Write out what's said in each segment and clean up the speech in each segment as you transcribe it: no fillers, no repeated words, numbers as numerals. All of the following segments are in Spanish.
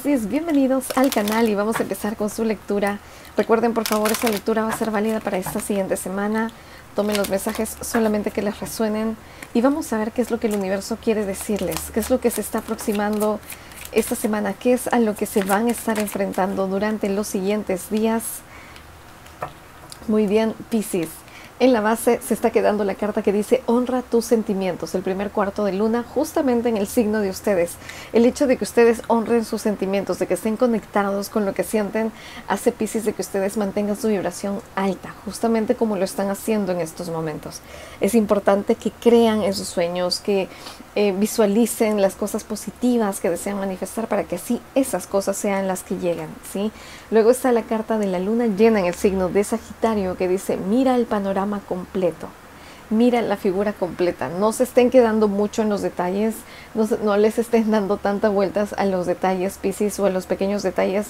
Piscis, bienvenidos al canal y vamos a empezar con su lectura. Recuerden, por favor, esta lectura va a ser válida para esta siguiente semana. Tomen los mensajes solamente que les resuenen y vamos a ver qué es lo que el universo quiere decirles, qué es lo que se está aproximando esta semana, qué es a lo que se van a estar enfrentando durante los siguientes días. Muy bien, Piscis. En la base se está quedando la carta que dice honra tus sentimientos, el primer cuarto de luna, justamente en el signo de ustedes. El hecho de que ustedes honren sus sentimientos, de que estén conectados con lo que sienten, hace, Piscis, de que ustedes mantengan su vibración alta, justamente como lo están haciendo en estos momentos. Es importante que crean en sus sueños, que visualicen las cosas positivas que desean manifestar para que así esas cosas sean las que llegan, ¿sí? Luego está la carta de la luna llena en el signo de Sagitario que dice mira el panorama completo, mira la figura completa, no se estén quedando mucho en los detalles, no les estén dando tantas vueltas a los detalles, Piscis, o a los pequeños detalles.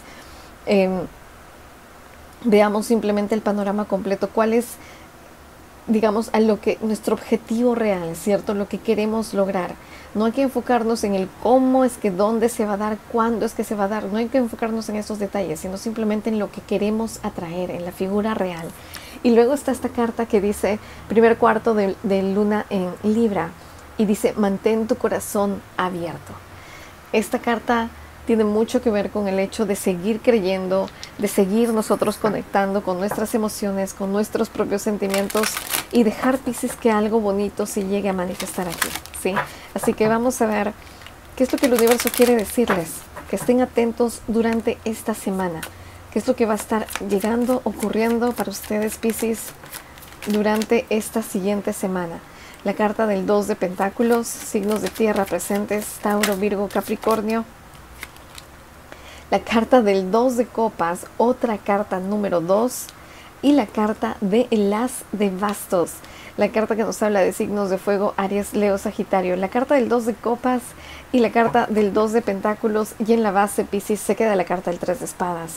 Veamos simplemente el panorama completo, cuál es, digamos, a lo que nuestro objetivo real, ¿cierto? Lo que queremos lograr. No hay que enfocarnos en el cómo es que, dónde se va a dar, cuándo es que se va a dar. No hay que enfocarnos en esos detalles, sino simplemente en lo que queremos atraer, en la figura real. Y luego está esta carta que dice primer cuarto de luna en Libra y dice mantén tu corazón abierto. Esta carta tiene mucho que ver con el hecho de seguir creyendo, de seguir nosotros conectando con nuestras emociones, con nuestros propios sentimientos y dejar, Piscis, que algo bonito se llegue a manifestar aquí, ¿sí? Así que vamos a ver qué es lo que el universo quiere decirles, que estén atentos durante esta semana, qué es lo que va a estar llegando, ocurriendo para ustedes, Piscis, durante esta siguiente semana. La carta del 2 de Pentáculos, signos de tierra presentes, Tauro, Virgo, Capricornio. La carta del 2 de copas, otra carta número 2, y la carta de el as de bastos, la carta que nos habla de signos de fuego, Aries, Leo, Sagitario. La carta del 2 de copas y la carta del 2 de pentáculos, y en la base, Piscis, se queda la carta del 3 de espadas.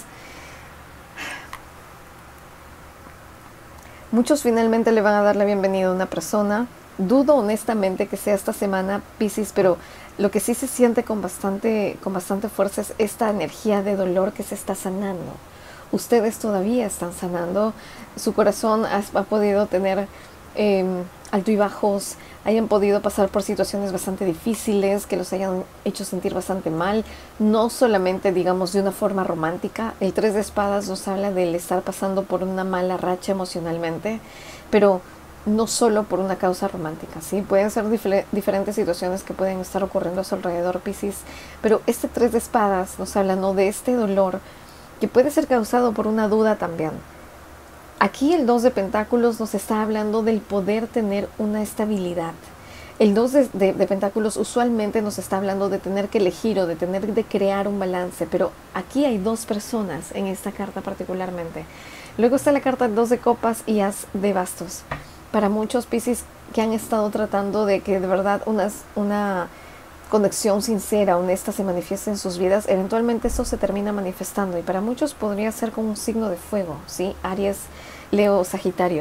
Muchos finalmente le van a dar la bienvenida a una persona. Dudo honestamente que sea esta semana, Piscis, pero lo que sí se siente con bastante fuerza es esta energía de dolor que se está sanando. Ustedes todavía están sanando. Su corazón ha podido tener alto y bajos, hayan podido pasar por situaciones bastante difíciles, que los hayan hecho sentir bastante mal. No solamente, digamos, de una forma romántica. El 3 de espadas nos habla del estar pasando por una mala racha emocionalmente, pero no solo por una causa romántica, ¿sí? Pueden ser diferentes situaciones que pueden estar ocurriendo a su alrededor, Piscis, pero este 3 de espadas nos habla, ¿no?, de este dolor que puede ser causado por una duda también. Aquí el 2 de pentáculos nos está hablando del poder tener una estabilidad. El 2 de pentáculos usualmente nos está hablando de tener que elegir o de tener que crear un balance, pero aquí hay dos personas en esta carta particularmente. Luego está la carta 2 de copas y as de bastos. Para muchos, Piscis, que han estado tratando de que de verdad una conexión sincera, honesta se manifieste en sus vidas, eventualmente eso se termina manifestando. Y para muchos podría ser como un signo de fuego, ¿sí? Aries, Leo, Sagitario.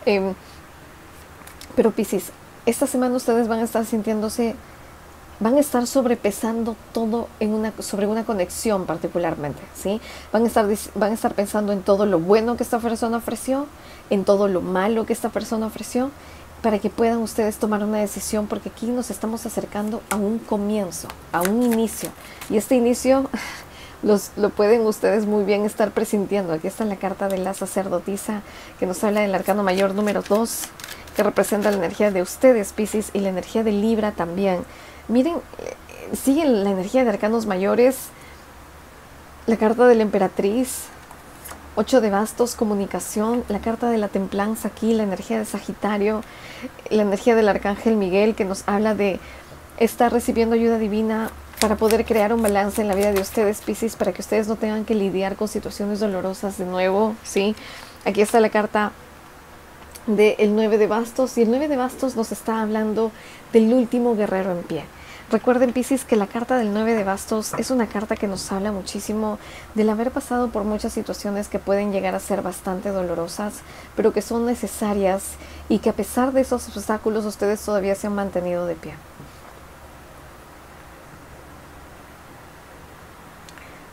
Pero Piscis, esta semana ustedes van a estar sintiéndose, van a estar sobrepesando todo sobre una conexión particularmente, ¿sí? Van a estar pensando en todo lo bueno que esta persona ofreció, en todo lo malo que esta persona ofreció, para que puedan ustedes tomar una decisión, porque aquí nos estamos acercando a un comienzo, a un inicio. Y este inicio lo pueden ustedes muy bien estar presintiendo. Aquí está la carta de la sacerdotisa, que nos habla del arcano mayor número 2, que representa la energía de ustedes, Piscis, y la energía de Libra también. Miren, sigue la energía de arcanos mayores, la carta de la emperatriz, 8 de bastos, comunicación, la carta de la templanza aquí, la energía de Sagitario, la energía del arcángel Miguel, que nos habla de estar recibiendo ayuda divina para poder crear un balance en la vida de ustedes, Piscis, para que ustedes no tengan que lidiar con situaciones dolorosas de nuevo, ¿sí? Aquí está la carta del 9 de bastos, y el 9 de bastos nos está hablando del último guerrero en pie. Recuerden, Piscis, que la carta del 9 de bastos es una carta que nos habla muchísimo del haber pasado por muchas situaciones que pueden llegar a ser bastante dolorosas, pero que son necesarias, y que a pesar de esos obstáculos ustedes todavía se han mantenido de pie.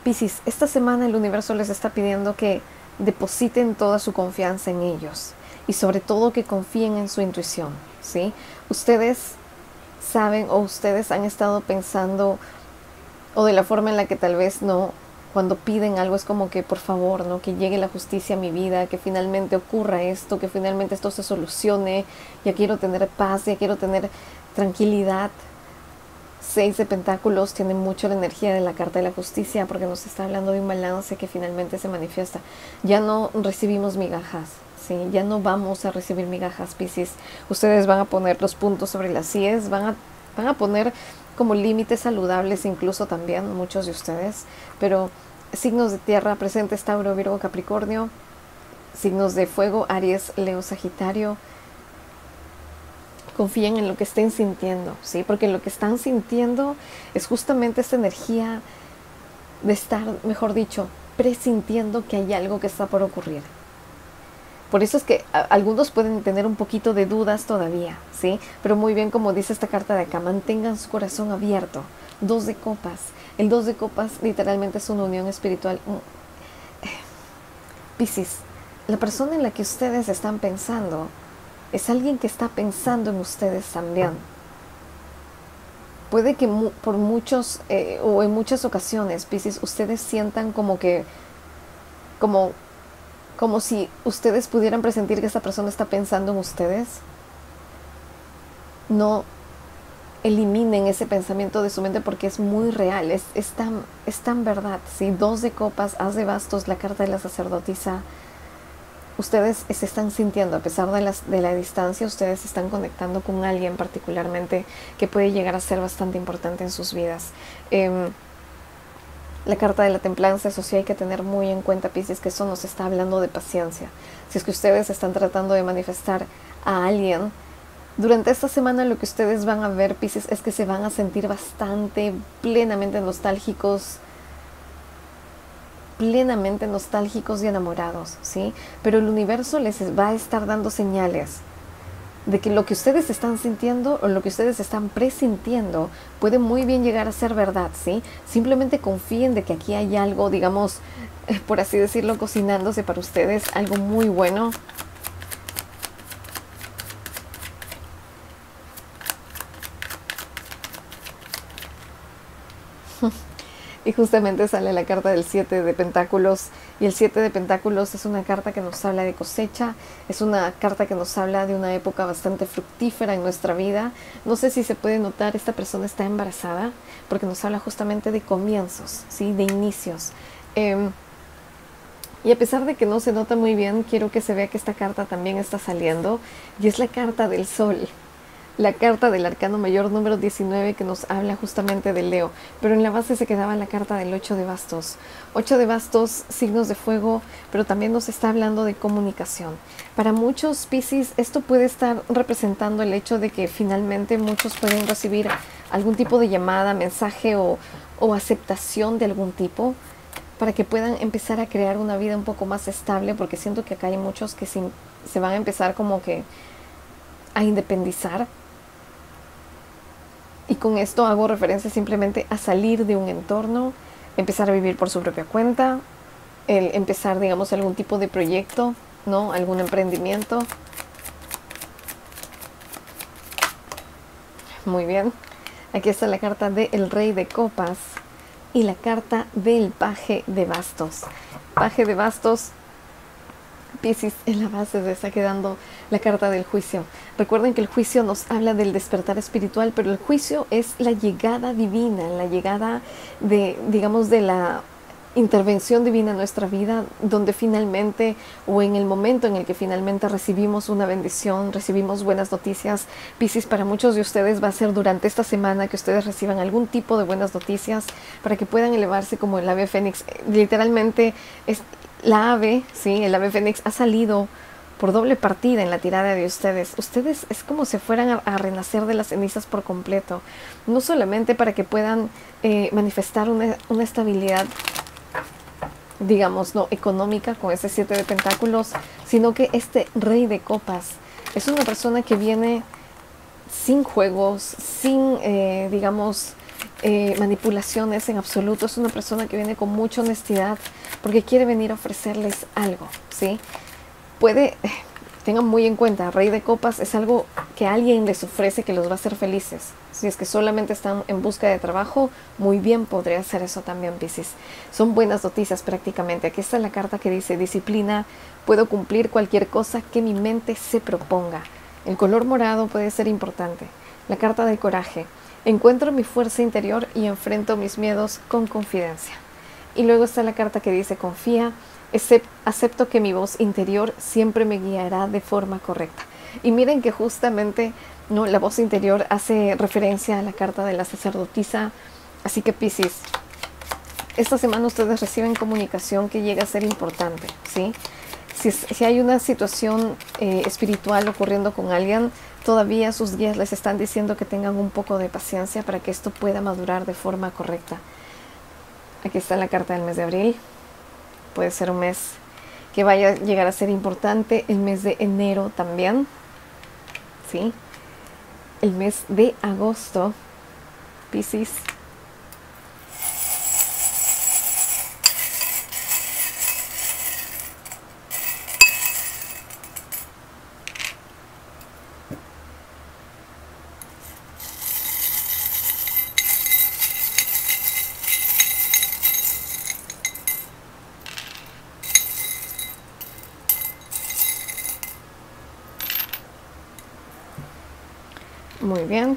Piscis, esta semana el universo les está pidiendo que depositen toda su confianza en ellos y sobre todo que confíen en su intuición, ¿sí? Ustedes saben o ustedes han estado pensando o de la forma en la que tal vez no, cuando piden algo es como que por favor, ¿no? Que llegue la justicia a mi vida, que finalmente ocurra esto, que finalmente esto se solucione, ya quiero tener paz, ya quiero tener tranquilidad. 6 de Pentáculos tiene mucho la energía de la carta de la justicia porque nos está hablando de un balance que finalmente se manifiesta. Ya no recibimos migajas, ¿sí? Ya no vamos a recibir migajas, Piscis. Ustedes van a poner los puntos sobre las IES, van a poner como límites saludables incluso también, muchos de ustedes. Pero signos de tierra presentes, Tauro, Virgo, Capricornio. Signos de fuego, Aries, Leo, Sagitario. Confíen en lo que estén sintiendo, ¿sí? Porque lo que están sintiendo es justamente esta energía de estar, mejor dicho, presintiendo que hay algo que está por ocurrir. Por eso es que algunos pueden tener un poquito de dudas todavía, ¿sí? Pero muy bien, como dice esta carta de acá, mantengan su corazón abierto. 2 de copas. El 2 de copas literalmente es una unión espiritual. Piscis, la persona en la que ustedes están pensando es alguien que está pensando en ustedes también. Puede que por muchos o en muchas ocasiones, Piscis, ustedes sientan como si ustedes pudieran presentir que esta persona está pensando en ustedes. No eliminen ese pensamiento de su mente porque es muy real, es tan verdad, ¿sí? 2 de copas, As de bastos, la carta de la sacerdotisa. Ustedes se están sintiendo, a pesar de la distancia, ustedes se están conectando con alguien particularmente que puede llegar a ser bastante importante en sus vidas. La carta de la templanza, eso sí hay que tener muy en cuenta, Piscis, que eso nos está hablando de paciencia. Si es que ustedes están tratando de manifestar a alguien, durante esta semana lo que ustedes van a ver, Piscis, es que se van a sentir bastante plenamente nostálgicos y enamorados, ¿sí? Pero el universo les va a estar dando señales de que lo que ustedes están sintiendo o lo que ustedes están presintiendo puede muy bien llegar a ser verdad, ¿sí? Simplemente confíen de que aquí hay algo, digamos, por así decirlo, cocinándose para ustedes, algo muy bueno. Y justamente sale la carta del 7 de Pentáculos. Y el 7 de Pentáculos es una carta que nos habla de cosecha. Es una carta que nos habla de una época bastante fructífera en nuestra vida. No sé si se puede notar, esta persona está embarazada, porque nos habla justamente de comienzos, ¿sí? De inicios. Y a pesar de que no se nota muy bien, quiero que se vea que esta carta también está saliendo. Y es la carta del Sol. La carta del arcano mayor número 19 que nos habla justamente de Leo, pero en la base se quedaba la carta del 8 de bastos. 8 de bastos, signos de fuego, pero también nos está hablando de comunicación. Para muchos Piscis esto puede estar representando el hecho de que finalmente muchos pueden recibir algún tipo de llamada, mensaje o aceptación de algún tipo para que puedan empezar a crear una vida un poco más estable, porque siento que acá hay muchos que se van a empezar como que a independizar. Y con esto hago referencia simplemente a salir de un entorno, empezar a vivir por su propia cuenta, empezar, digamos, algún tipo de proyecto, ¿no? Algún emprendimiento. Muy bien. Aquí está la carta del Rey de Copas y la carta del Paje de Bastos. Paje de Bastos, Piscis, en la base se está quedando la carta del juicio. Recuerden que el juicio nos habla del despertar espiritual, pero el juicio es la llegada divina, la llegada de, digamos, de la intervención divina en nuestra vida, donde finalmente, o en el momento en el que finalmente recibimos una bendición, recibimos buenas noticias. Piscis, para muchos de ustedes va a ser durante esta semana que ustedes reciban algún tipo de buenas noticias para que puedan elevarse como el ave fénix. Literalmente es la ave, ¿sí? El ave fénix ha salido por doble partida en la tirada de ustedes. Ustedes es como si fueran a renacer de las cenizas por completo. No solamente para que puedan manifestar una estabilidad, digamos, no económica con ese 7 de Pentáculos, sino que este Rey de Copas es una persona que viene sin juegos, sin, digamos, manipulaciones en absoluto. Es una persona que viene con mucha honestidad porque quiere venir a ofrecerles algo, ¿sí? Tengan muy en cuenta, Rey de Copas es algo que alguien les ofrece que los va a hacer felices. Si es que solamente están en busca de trabajo, muy bien podría ser eso también, Piscis. Son buenas noticias prácticamente. Aquí está la carta que dice disciplina, puedo cumplir cualquier cosa que mi mente se proponga. El color morado puede ser importante. La carta del coraje, encuentro mi fuerza interior y enfrento mis miedos con confidencia. Y luego está la carta que dice confía, acepto que mi voz interior siempre me guiará de forma correcta. Y miren que justamente, ¿no?, la voz interior hace referencia a la carta de la sacerdotisa. Así que Piscis, esta semana ustedes reciben comunicación que llega a ser importante, ¿sí? Si hay una situación espiritual ocurriendo con alguien, todavía sus guías les están diciendo que tengan un poco de paciencia para que esto pueda madurar de forma correcta. Aquí está la carta del mes de abril. Puede ser un mes que vaya a llegar a ser importante. El mes de enero también, ¿sí? El mes de agosto, Piscis. Muy bien.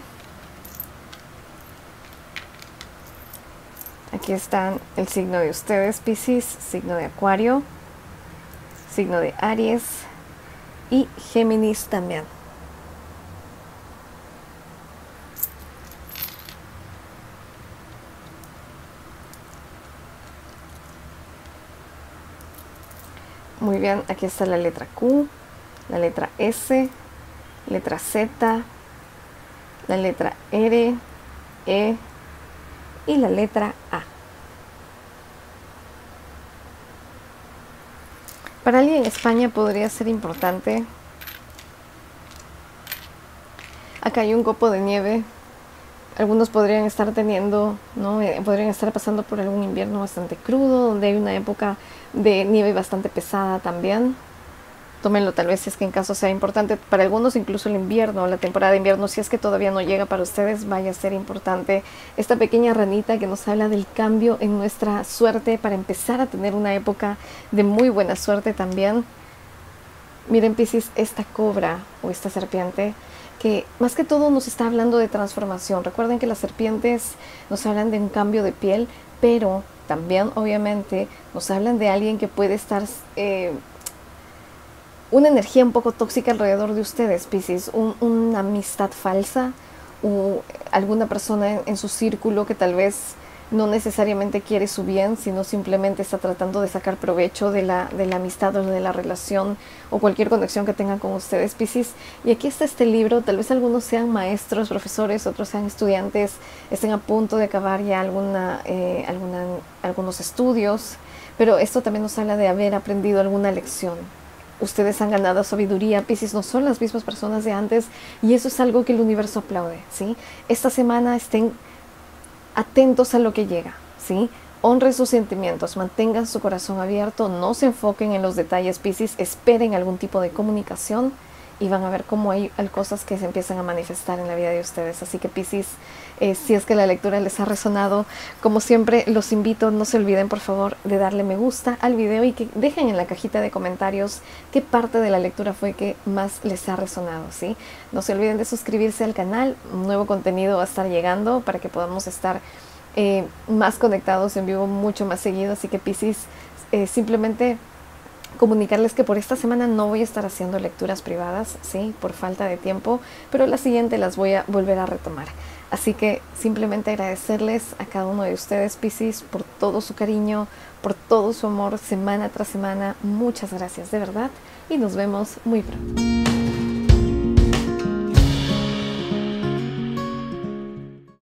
Aquí están el signo de ustedes, Piscis, signo de Acuario, signo de Aries y Géminis también. Muy bien, aquí está la letra Q, la letra S, letra Z, la letra R, E y la letra A. Para alguien en España podría ser importante. Acá hay un copo de nieve. Algunos podrían estar teniendo, ¿no? Podrían estar pasando por algún invierno bastante crudo, donde hay una época de nieve bastante pesada también. Tómenlo tal vez si es que en caso sea importante. Para algunos incluso el invierno, la temporada de invierno, si es que todavía no llega para ustedes, vaya a ser importante. Esta pequeña ranita que nos habla del cambio en nuestra suerte para empezar a tener una época de muy buena suerte también. Miren, Piscis, esta cobra o esta serpiente que más que todo nos está hablando de transformación. Recuerden que las serpientes nos hablan de un cambio de piel, pero también obviamente nos hablan de alguien que puede estar una energía un poco tóxica alrededor de ustedes, Piscis, una amistad falsa o alguna persona en su círculo que tal vez no necesariamente quiere su bien, sino simplemente está tratando de sacar provecho de la amistad o de la relación o cualquier conexión que tengan con ustedes, Piscis. Y aquí está este libro, tal vez algunos sean maestros, profesores, otros sean estudiantes, estén a punto de acabar ya algunos estudios, pero esto también nos habla de haber aprendido alguna lección. Ustedes han ganado sabiduría, Piscis, no son las mismas personas de antes y eso es algo que el universo aplaude, ¿sí? Esta semana estén atentos a lo que llega, ¿sí? Honren sus sentimientos, mantengan su corazón abierto, no se enfoquen en los detalles, Piscis, esperen algún tipo de comunicación y van a ver cómo hay cosas que se empiezan a manifestar en la vida de ustedes. Así que Piscis, si es que la lectura les ha resonado, como siempre los invito, no se olviden por favor de darle me gusta al video y que dejen en la cajita de comentarios qué parte de la lectura fue que más les ha resonado, ¿sí? No se olviden de suscribirse al canal, un nuevo contenido va a estar llegando para que podamos estar más conectados en vivo mucho más seguido. Así que Piscis, simplemente comunicarles que por esta semana no voy a estar haciendo lecturas privadas, ¿sí? Por falta de tiempo, pero la siguiente las voy a volver a retomar. Así que simplemente agradecerles a cada uno de ustedes, Piscis, por todo su cariño, por todo su amor semana tras semana. Muchas gracias, de verdad, y nos vemos muy pronto.